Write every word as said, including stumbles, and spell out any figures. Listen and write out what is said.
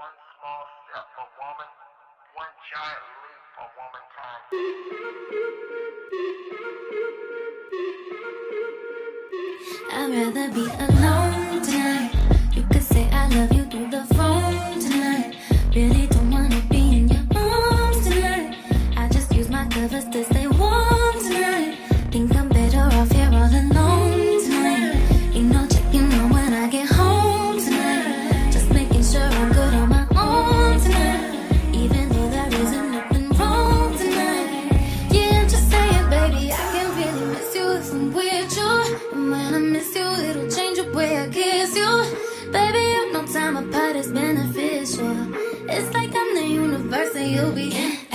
one small step for woman, one giant leap for womankind. I'd rather be alone tonight. You could say I love you through the phone tonight. Really don't wanna be in your arms tonight. I just use my covers to stay warm tonight. Think I'm better off here all alone tonight. Ain't no checking on when I get home tonight. Just making sure I'm good on my own tonight. Even though there isn't nothing wrong tonight. Yeah, I'm just saying, baby, I can really miss you if I'm with you. And when I miss you, it'll change the way I kiss you. Baby, no time apart is beneficial. It's like I'm the universe and you'll be in